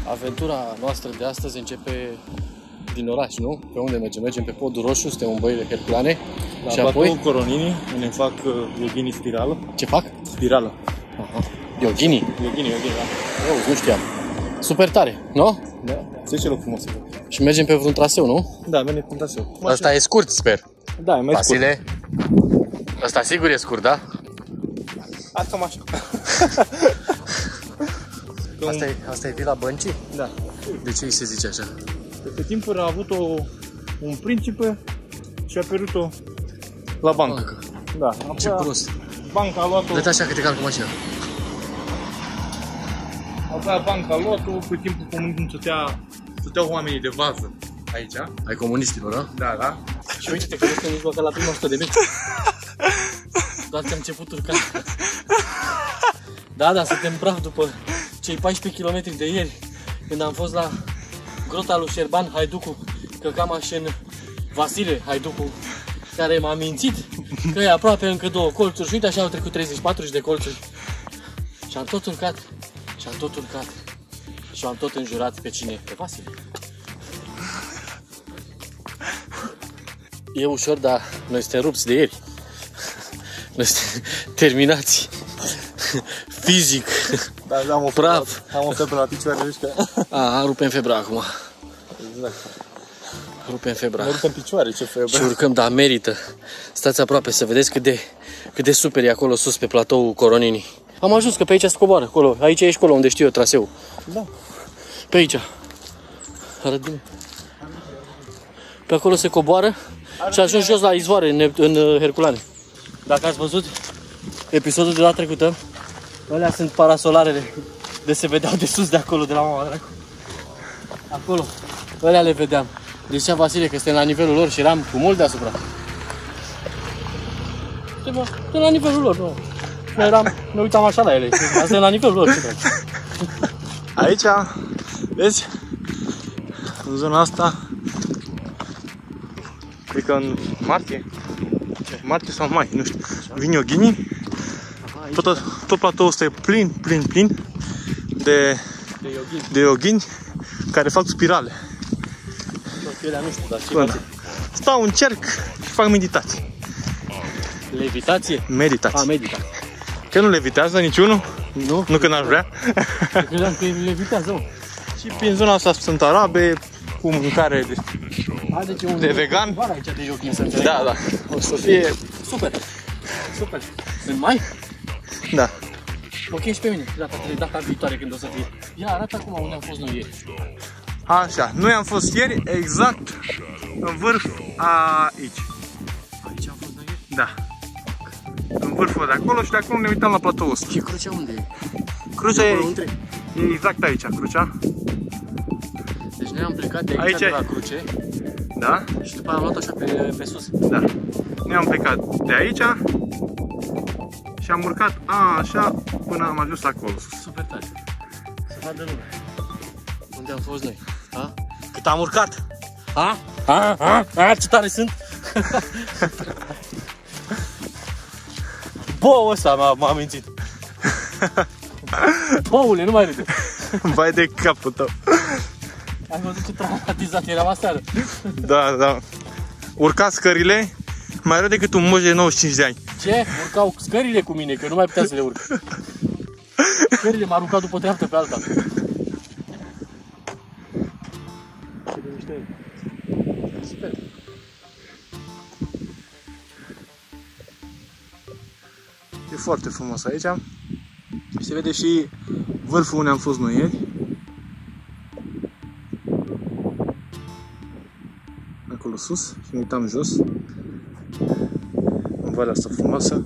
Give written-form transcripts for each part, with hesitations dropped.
Aventura noastră de astăzi începe din oraș, nu? Pe unde mergem? Mergem pe Podul Roșu, suntem în Băile Herculane. La și apoi Coronini, unde îmi fac yogini spirală. Ce fac? Spirală. Aha. Yogini? Yogini, da. Nu știam. Super tare, nu? Da. Ce loc frumos. Și mergem pe vreun traseu, nu? Da, mergem pe un traseu. Asta e scurt, sper. Da, e mai Vasile? Scurt. Asta sigur e scurt, da? Cam așa. Asta e Vila Băncii? Da. De ce îi se zice așa? Pe timpuri a avut un principe și a pierdut-o la bancă. Da. Ce prost. Banca a luat-o. Dă-te așa că te calc cu mașina. Apoi banca a luat-o, pe timpul comunismului stăteau oamenii de vază aici. Ai comunistilor, da? Da, da. Și uite-te că este nici măcar la prima 100 de metri. Doar ți-am început urcarea. Da, suntem praf după cei 14 km de ieri, când am fost la grota lui Șerban, Haiducu, căcam așa în Vasile, Haiducu, care m-a mințit că e aproape încă 2 colțuri și uite așa au trecut 30-40 de colțuri. Și am tot urcat, și am tot urcat, și am tot înjurat pe cine? Pe Vasile. E ușor, dar noi suntem rupți de ieri. Noi suntem terminați. Fizic. Da, am o praf. Am o febră la picioare, zici că... Rupem febra acum. Exact. Rupem febra. Ne rupem picioare, ce febră. Și urcăm, dar merită. Stați aproape să vedeți cât de super e acolo sus pe platoul Coronini. Am ajuns că pe aici se coboară, acolo. Aici e școala unde știu eu traseul. Da. Pe aici. Arăt-mi. Pe acolo se coboară și ajung jos la izvoare în Herculane. Dacă ați văzut episodul de data trecută, alea sunt parasolarele de se vedeau de sus de acolo, de la mama dracu. Acolo, alea le vedeam. Deci zicea Vasile că suntem la nivelul lor și eram cu mult deasupra. Suntem la nivelul lor, nu. Ne uitam așa la ele. Suntem la nivelul lor, ce dragi. Aici, vezi, în zona asta, cred că în martie sau mai, nu știu, vin yogini. Tot platoul ăsta e plin de yogini care fac spirale. Nu știu, dar stau în cerc și fac meditație. Levitație? Meditație. Meditație. Că nu levitează niciunul? Nu că n-ar vrea. Credeam că levitează, mă. Și prin zona asta sunt arabe, cu mâncare de vegan. Aici de yogini, să înțeleg. Da. O să fie... Super. În mai? Da. Ok, și pe mine, data viitoare când o să fie. Ia, arată acum unde am fost noi ieri. Așa, noi am fost ieri exact în vârf aici. Aici am fost noi ieri? Da. În vârful de acolo și de acolo ne uitam la platoul ăsta. Și crucea unde e? Crucea e exact aici, crucea. Deci noi am plecat de aici de la cruce. Da. Și după am luat așa pe sus. Da. Noi am plecat de aici și am urcat așa până am ajuns acolo sus. Super tare. Să vadă lumea. Unde am fost noi? Cât am urcat? Ce tare sunt? Boul ăsta m-a mințit. Boule, nu mai râde. Vai de capul tău. Ai văzut ce traumatizat eram aseară? Da. Urca scările mai rău decât un moș de 95 de ani. Ce? Urcau scările cu mine, că nu mai puteam să le urc. Scările m-a aruncat după treaptă pe alta. Ce liniște e. Super. E foarte frumos aici. Și se vede și vârful unde am fost noi ieri. Acolo sus și ne uitam jos în valea asta frumoasă.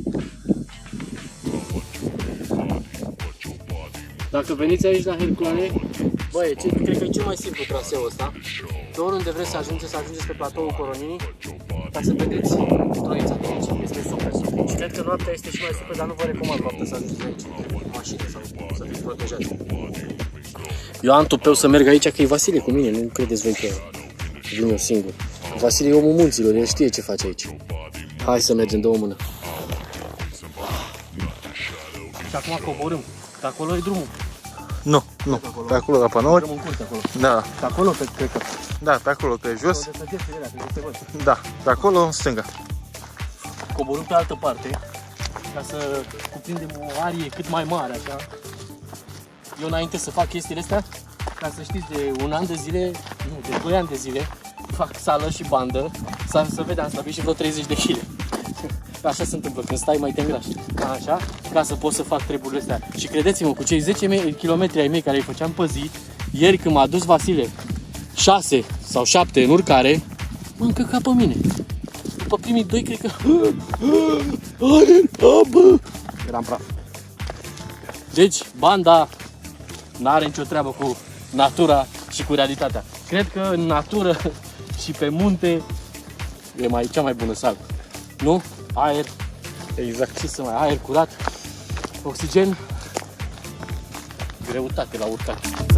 Dacă veniți aici la Herculane, băi, cred că e cel mai simplu traseul ăsta. Pe oriunde vreți să ajungeți pe platoul Coronini, ca să vedeți Troița de aici. Este super. Și cred că noaptea este și mai super, dar nu vă recomand noaptea să ajungeți aici cu mașină sau să fiți protejați. Eu am tupeu să merg aici, că e Vasile cu mine, nu credeți voi că vin eu singur. Vasile e omul munților, el știe ce face aici. Hai să mergem de o mână. Și acum coborâm, că acolo e drumul. Nu, nu. Pe acolo la panouri. În curte acolo. Da. Pe acolo, cred că. Da, pe acolo, pe jos. De săgețile alea, cred că se văd. Da, pe acolo în stânga. Coborâm pe altă parte, ca să cuprindem o arie cât mai mare, așa. Eu înainte să fac chestiile astea, ca să știți, de un an de zile, nu, de 2 ani de zile, fac sală și bandă, să vedeam, să și vreo 30 de kg. Așa se întâmplă, când stai mai te îngrași. Așa, ca să pot să fac treburile astea. Și credeți-mă, cu cei 10 km ai mei care îi făceam pe zi, ieri când m-a dus Vasile 6 sau 7 în urcare, m-a încăcat pe mine. După primii 2, cred că... Eram praf. Deci, banda n-are nicio treabă cu natura și cu realitatea. Cred că în natură și pe munte e cea mai bună sală. Nu? Aer. Exact. Ce să mai... Aer curat, oxigen, greutate la urcat.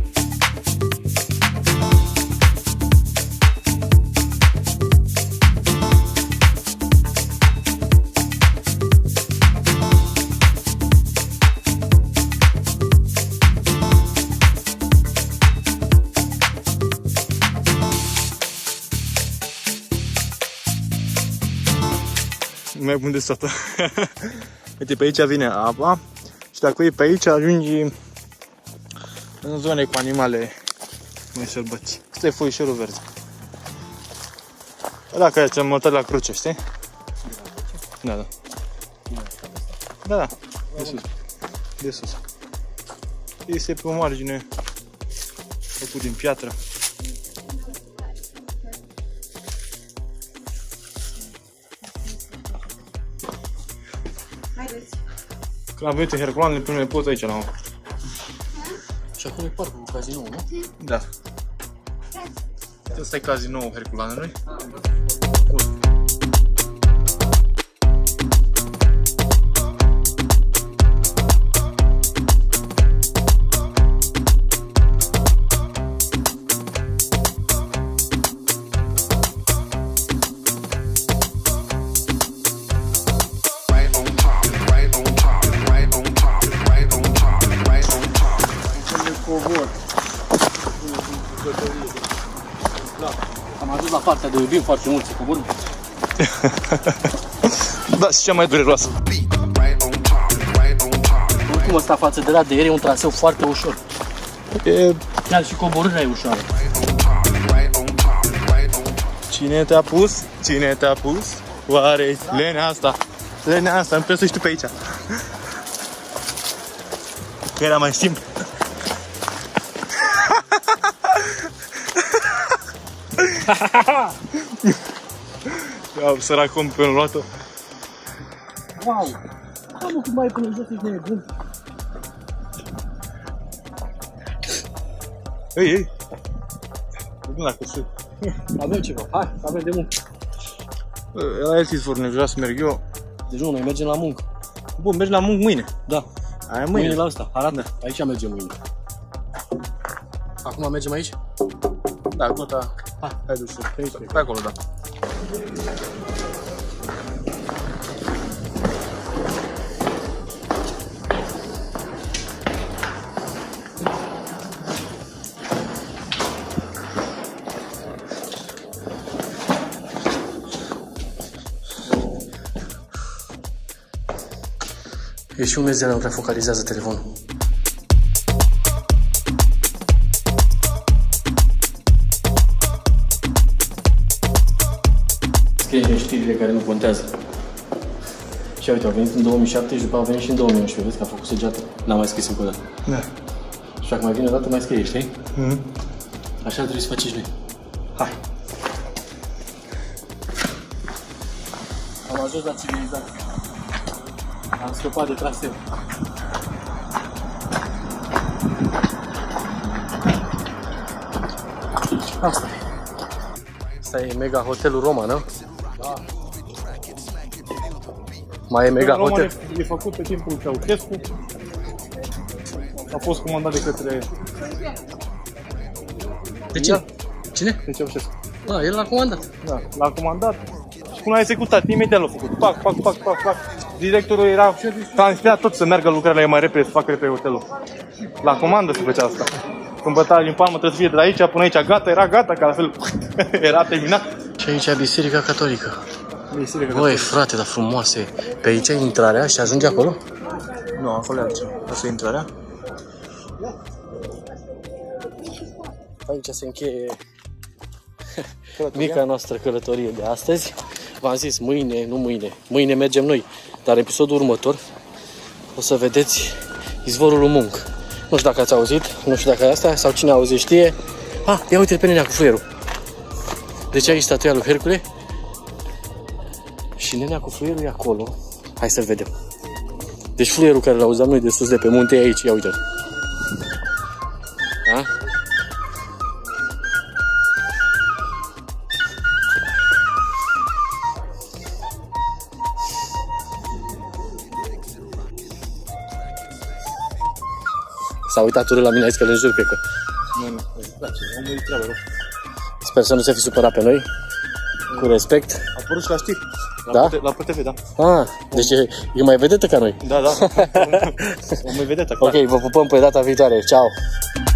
Mai bun de soată. Uite, pe aici vine apa și dacă e pe aici ajungi în zone cu animale mai sălbătice. Asta e foișorul verde. Dacă aici am mătat la cruce, știi? Da, da. Da, da. De sus. De sus. Este pe o margine făcut din piatră. Când am venit în Herculanele, primele pot aici la mă. Și acolo e parcul cu cazinou, nu? Da. Ăsta e cazinoul Herculanelui. Am ajuns la partea de iubim foarte mult, să coborâm. Da, și cea mai dureroasă. Oricum ăsta față de la de ieri e un traseu foarte ușor. E... Chiar și coborârea e ușoară. Cine te-a pus? Cine te-a pus? Oare lenea asta? Lenea asta, îmi trebuie să știu pe aici. Că era mai simplu. Ia, săracom pe luat-o. Wow! Mamă, cât mai e până jos, ești nebun. Ei! Bun, dacă se... Avem ceva, hai, avem de muncă. La el ți-ți vor nevrea să merg eu. Deci nu, noi mergem la muncă. Bun, mergi la muncă mâine. Da. Aia Mâine la ăsta, arată. Da. Aici mergem mâine. Acum mergem aici? Da, gata. Hai dus pe acolo, da. E și un mes de nu prea focalizează telefonul. Scrie știrile care nu contează. Și uite, au venit în 2007 și după au venit și în 2011. Vezi că a făcut săgeată. N-am mai scris încă o dată. Da. Și dacă mai vine o dată, mai scrie, știi? Așa trebuie să faci și noi. Hai! Am ajuns la civilizație. Am scăpat de traseu. Asta e. Asta e mega hotelul Roma, nu? Da. Mai e mega hotel. E făcut pe timpul Ceaușescu. A fost comandat de către... De cine? Cine? De Ceaușescu. Da, el l-a comandat. Da, l-a comandat. Și cum a executat, imediat l-a făcut. Pac, pac, pac, pac, pac. directorul era transpirat tot să meargă lucrările mai repede, să facă repede hotelul. La comandă se făcea asta. Când bătaia din palmă trebuie să fie de la aici până aici gata, era gata, că la fel era terminat. Și aici e Biserica Catolică. Băi, frate, dar frumoase. Pe aici e intrarea și ajunge acolo? Nu, acolo e altceva. Asta e intrarea. Aici se încheie mica noastră călătorie de astăzi. V-am zis, mâine mergem noi. Dar episodul următor o să vedeți izvorul lui Munch. Nu știu dacă ați auzit, nu știu dacă e asta, sau cine a auzit știe. Ia uite pe nenea cu fluierul. Deci aici statuia lui Hercule. Și nenea cu fluierul e acolo. Hai să-l vedem. Deci fluierul care l-auzeam noi de sus de pe munte e aici, ia uite-l. Da? S-a uitat urât la mine, a zis că le înjur, cred că. Nu, omul e treabă rău. Sper să nu se fi supărat pe noi. Cu respect. A apărut și la știri. Da? La ProTV, da. Deci e mai vedetă ca noi. Da. O mai vedetă, clar. Ok, vă pupăm pe data viitoare. Ciao!